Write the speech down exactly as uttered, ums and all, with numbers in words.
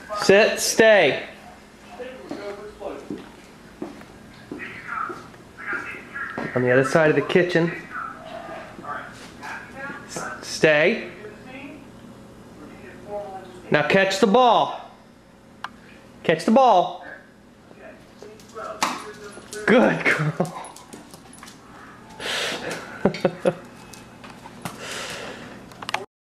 Sit, stay. On the other side of the kitchen. Stay. Now catch the ball. Catch the ball. Good girl.